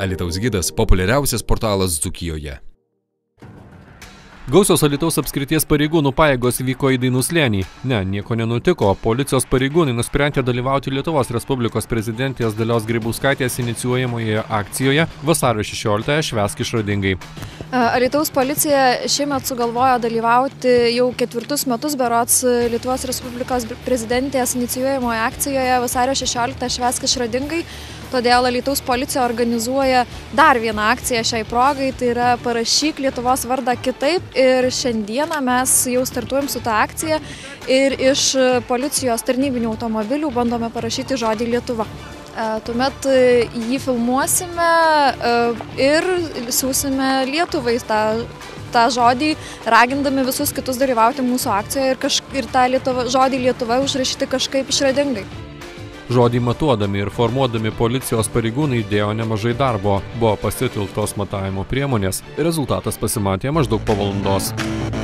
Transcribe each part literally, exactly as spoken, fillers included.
Alytaus gidas – populiariausias portalas Dzūkijoje. Gausios Alytaus apskrities pareigūnų pajėgos vyko į Dainų slėnį. Ne, nieko nenutiko. Policijos pareigūnai nusprendė dalyvauti Lietuvos Respublikos prezidentės Dalios Grybauskaitės inicijuojamoje akcijoje vasario šešioliktąją švęsk išradingai. Alytaus policija šiemet sugalvojo dalyvauti jau ketvirtus metus berods Lietuvos Respublikos prezidentės inicijuojamoje akcijoje vasario šešioliktąją švęsk išradingai. Todėl Alytaus policija organizuoja dar vieną akciją šiai progai, tai yra Parašyk Lietuvos vardą kitaip. Ir šiandieną mes jau startuojam su tą akciją ir iš policijos tarnybinių automobilių bandome parašyti žodį Lietuva. Tuomet jį filmuosime ir siūsime Lietuvai tą, tą žodį, ragindami visus kitus dalyvauti mūsų akcijoje ir, kaž, ir tą Lietuva, žodį Lietuva užrašyti kažkaip išradingai. Žodį matuodami ir formuodami policijos pareigūnai įdėjo nemažai darbo. Buvo pasitelktos matavimo priemonės. Rezultatas pasimatė maždaug po valandos.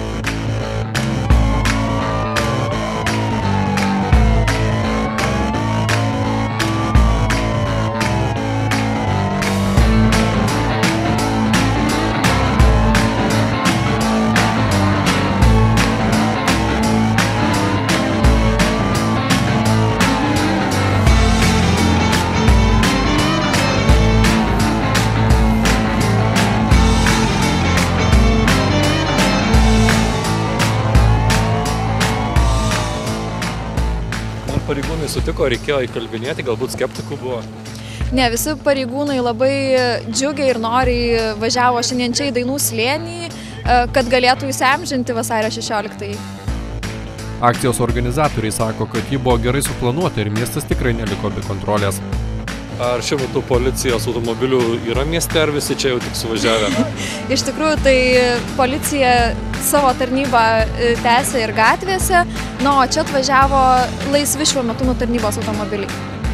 Pareigūnai sutiko, reikėjo įkalbinėti, galbūt skeptikų buvo? Ne, visi pareigūnai labai džiugiai ir noriai važiavo šiandien čia į Dainų slėnį, kad galėtų įsiamžinti vasario šešioliktąją. Akcijos organizatoriai sako, kad ji buvo gerai suplanuota ir miestas tikrai neliko be kontrolės. Ar šiuo metu policijos automobilių yra mieste, ar visi čia jau tik suvažiavę? Iš tikrųjų, tai policija savo tarnybą tęsia ir gatvėse, nu, o čia atvažiavo laisvi šiuo metu nuo tarnybos automobiliai.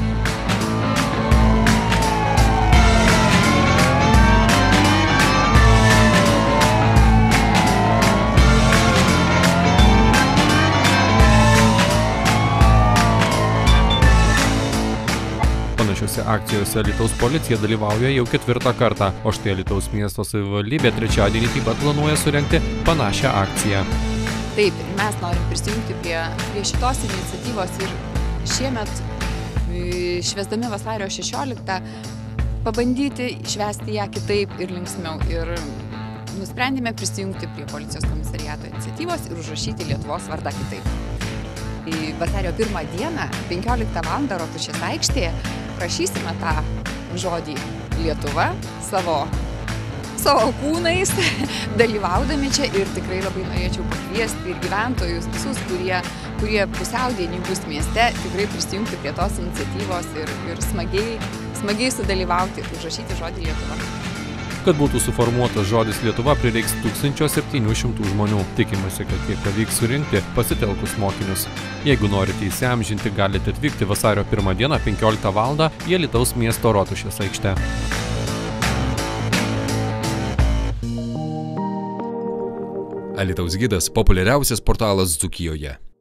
Panašiose akcijose Alytaus policija dalyvauja jau ketvirtą kartą, o štai Alytaus miesto savivaldybė trečiadienį taip pat planuoja surengti panašią akciją. Taip, mes norim prisijungti prie, prie šitos iniciatyvos ir šiemet, švęsdami vasario šešioliktą, pabandyti švęsti ją kitaip ir linksmiau. Ir nusprendėme prisijungti prie policijos komisariato iniciatyvos ir užrašyti Lietuvos vardą kitaip. Vasario pirmą dieną, penkioliktą valandą Rotušės aikštėje, prašysime tą žodį Lietuva savo, savo kūnais, dalyvaudami čia, ir tikrai labai norėčiau pakviesti ir gyventojus visus, kurie, kurie pusiaudienį bus mieste, tikrai prisijungti prie tos iniciatyvos ir, ir smagiai, smagiai sudalyvauti, užrašyti žodį Lietuva. Kad būtų suformuotas žodis Lietuva, prireiks tūkstančio septynių šimtų žmonių. Tikimasi, kad tiek pavyks surinkti pasitelkus mokinius. Jeigu norite įsiamžinti, galite atvykti vasario pirmą dieną penkioliktą valandą į Alytaus miesto Rotušės aikštę. Alytaus gidas – populiariausias portalas Dzūkijoje.